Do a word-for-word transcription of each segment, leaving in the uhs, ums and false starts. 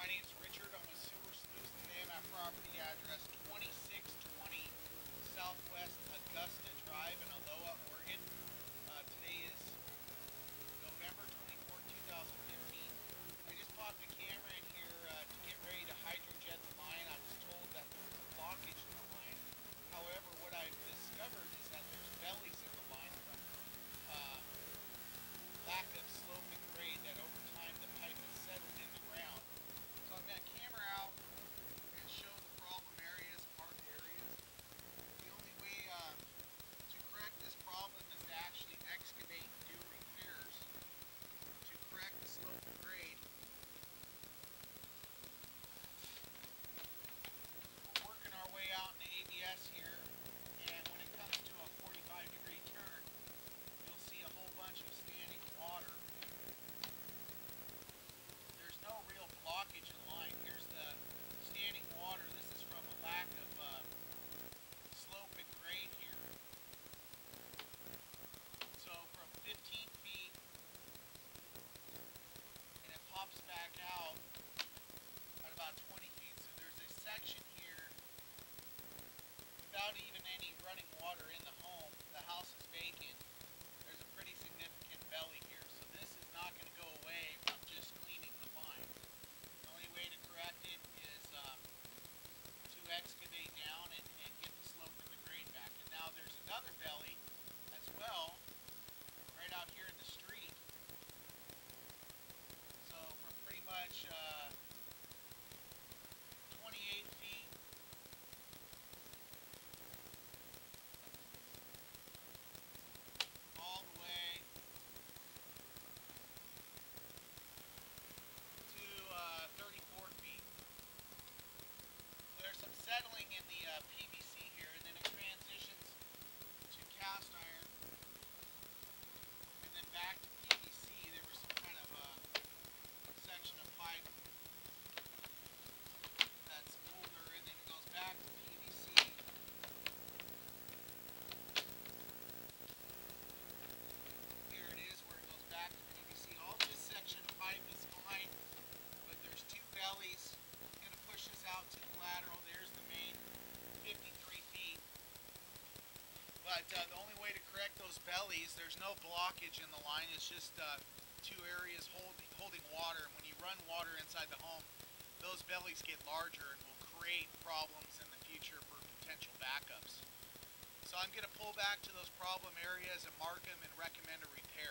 name's Richard. I'm with Sewer Sleuths today. I'm at property address twenty-six twenty Southwest Augusta Drive in Aloha, Oregon. Uh, today is November twenty-fourth, two thousand fifteen. I just popped the camera in here uh, to get ready to hydrojet the line. I was told that there was a blockage in the line. However, what I've discovered is that there's bellies in the line from uh, lack of slope and grade, that over time the pipe has settled in the ground. So I'm going to camera out and show the problem areas, marked areas. The only way uh, to correct this problem is to actually excavate and do repairs to correct the slope and grade. We're working our way out in the A B S here, and when it comes to a forty-five degree turn, you'll see a whole bunch of standing water. There's no real blockage in line. Here's the standing water. This is from a lack of uh, slope and grade here. So from fifteen feet, and it pops back out at about twenty feet. So there's a section here without even any running water in the home. The house is vacant. There's a pretty significant belly here. So this is not going to go away from just cleaning the line. The only way to correct it is um, to excavate down and, and get the slope and the grade back. And now there's another belly as well right out here in the street. So from pretty much uh, twenty-eight feet all the way to uh, thirty-four feet. So there's some settling in the uh, P V C here, and then it transitions to cast iron, and then back to P V C. There was some kind of uh, section of pipe that's older, and then it goes back to P V C. Here it is where it goes back to P V C. All this section of pipe is fine, but there's two bellies. I'm going to push this out to the lateral. There's the main fifty-three feet. But uh, the only way to correct those bellies, there's no blockage in the line. It's just uh, two areas holding, holding water. And when you run water inside the home, those bellies get larger and will create problems in the future for potential backups. So I'm going to pull back to those problem areas and mark them and recommend a repair.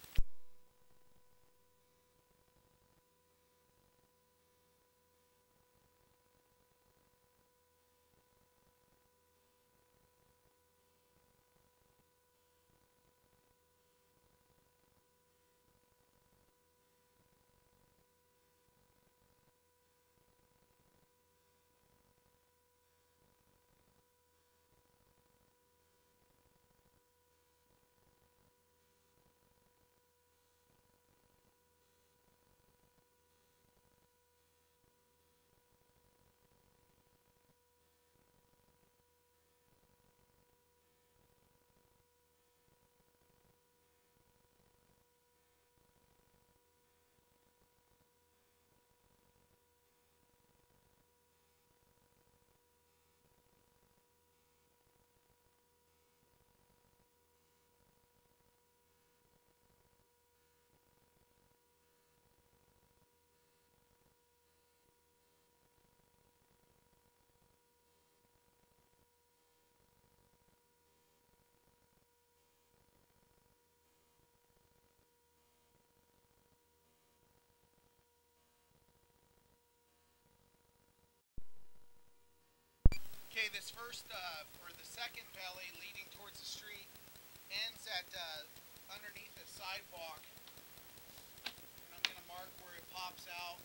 Okay, this first, uh, or the second belly leading towards the street ends at uh, underneath the sidewalk. And I'm going to mark where it pops out.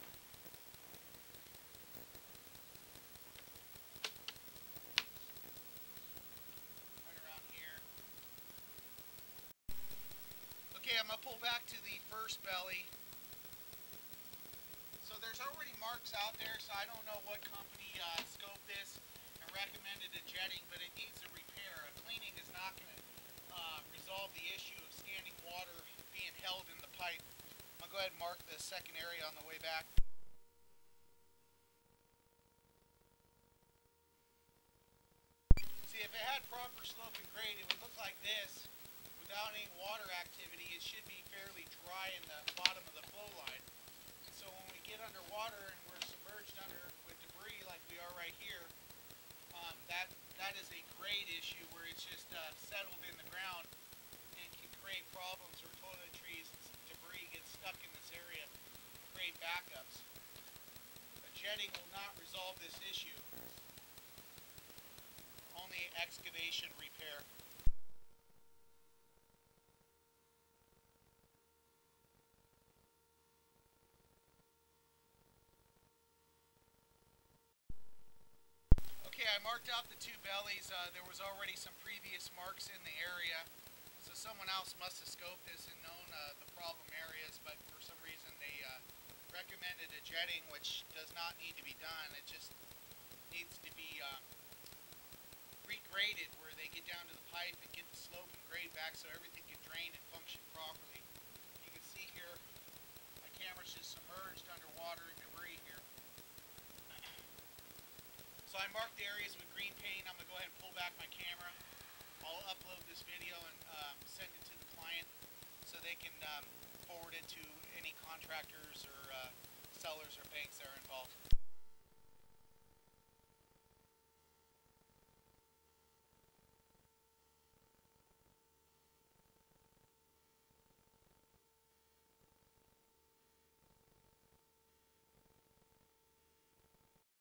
Right around here. Okay, I'm going to pull back to the first belly. So there's already marks out there, so I don't know what company uh, scoped this and recommended a jetting, but it needs a repair. A cleaning is not going to uh, resolve the issue of standing water being held in the pipe. I'll go ahead and mark the second area on the way back. slope and grade, it would look like this. Without any water activity, it should be fairly dry in the bottom of the flow line. And so when we get underwater and we're submerged under with debris like we are right here, um, that that is a grade issue where it's just uh, settled in the ground and can create problems where toiletries and debris get stuck in this area and create backups. A jetting will not resolve this issue. Only excavation repair. Okay, I marked out the two bellies. Uh, there was already some previous marks in the area, so someone else must have scoped this and known uh, the problem areas, but for some reason they uh, recommended a jetting, which does not need to be done. It just needs to be uh, regraded where they get down to the pipe and get the slope and grade back so everything can drain and function properly. You can see here, my camera's just submerged underwater in debris here. So I marked the areas with green paint. I'm going to go ahead and pull back my camera. I'll upload this video and um, send it to the client so they can um, forward it to any contractors or uh, sellers or banks that are involved.